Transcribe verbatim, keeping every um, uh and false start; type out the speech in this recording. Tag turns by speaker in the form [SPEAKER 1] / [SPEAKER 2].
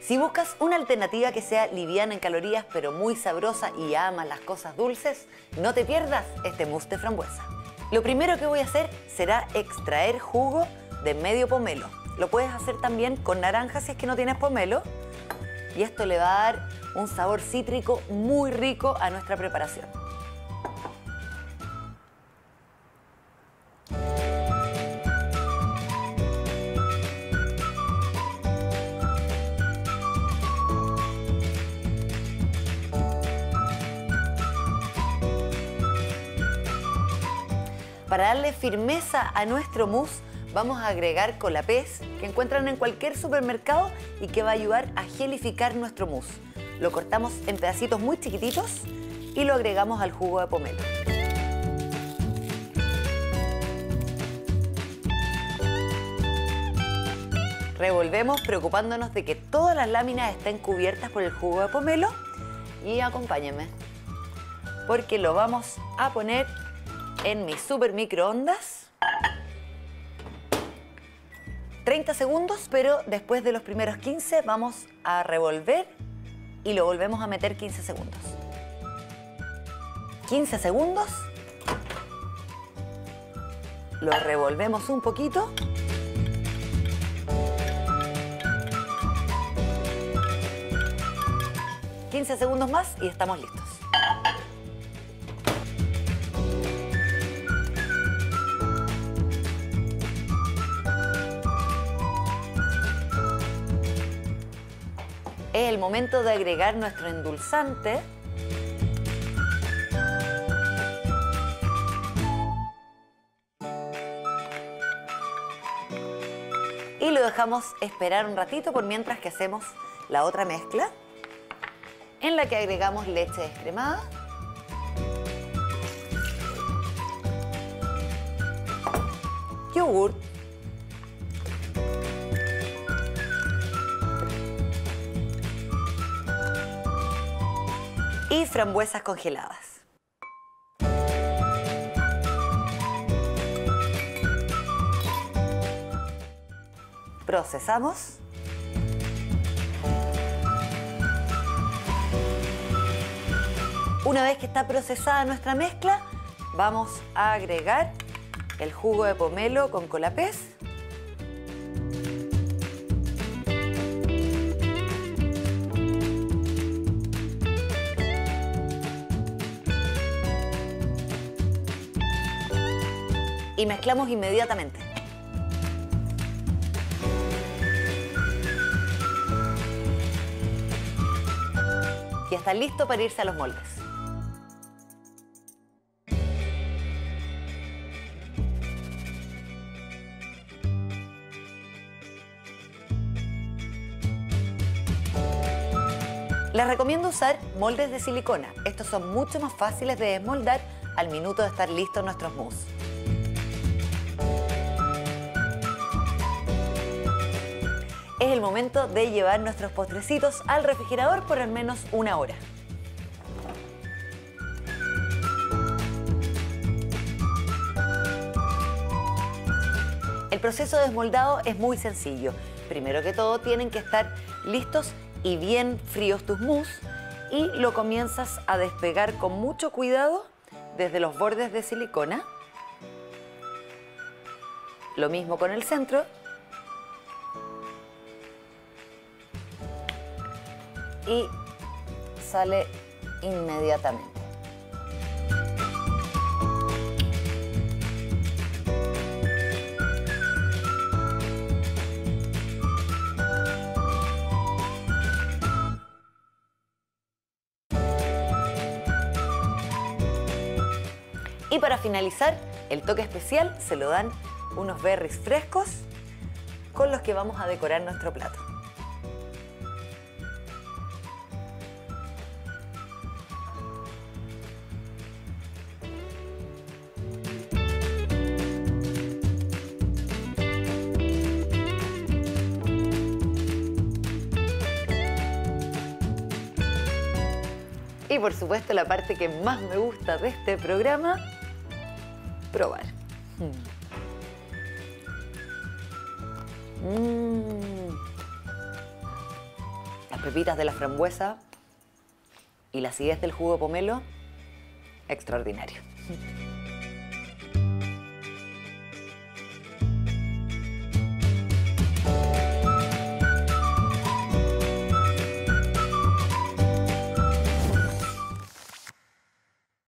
[SPEAKER 1] Si buscas una alternativa que sea liviana en calorías pero muy sabrosa y amas las cosas dulces, no te pierdas este mousse de frambuesa. Lo primero que voy a hacer será extraer jugo de medio pomelo. Lo puedes hacer también con naranja si es que no tienes pomelo. Y esto le va a dar un sabor cítrico muy rico a nuestra preparación. Para darle firmeza a nuestro mousse, vamos a agregar Colapés, que encuentran en cualquier supermercado y que va a ayudar a gelificar nuestro mousse. Lo cortamos en pedacitos muy chiquititos y lo agregamos al jugo de pomelo. Revolvemos preocupándonos de que todas las láminas estén cubiertas por el jugo de pomelo y acompáñenme, porque lo vamos a poner en mi super microondas. treinta segundos, pero después de los primeros quince vamos a revolver y lo volvemos a meter quince segundos. quince segundos. Lo revolvemos un poquito. quince segundos más y estamos listos. Es el momento de agregar nuestro endulzante. Y lo dejamos esperar un ratito por mientras que hacemos la otra mezcla, en la que agregamos leche descremada, yogur, y frambuesas congeladas. Procesamos. Una vez que está procesada nuestra mezcla, vamos a agregar el jugo de pomelo con Colapés. Y mezclamos inmediatamente. Y está listo para irse a los moldes. Les recomiendo usar moldes de silicona. Estos son mucho más fáciles de desmoldar al minuto de estar listos nuestros mousse. Es el momento de llevar nuestros postrecitos al refrigerador por al menos una hora. El proceso de desmoldado es muy sencillo. Primero que todo tienen que estar listos y bien fríos tus mousse y lo comienzas a despegar con mucho cuidado desde los bordes de silicona. Lo mismo con el centro. Y sale inmediatamente. Y para finalizar, el toque especial se lo dan unos berries frescos con los que vamos a decorar nuestro plato. Y por supuesto la parte que más me gusta de este programa, probar. Mm. pepitas de la frambuesa y la acidez del jugo de pomelo, extraordinario.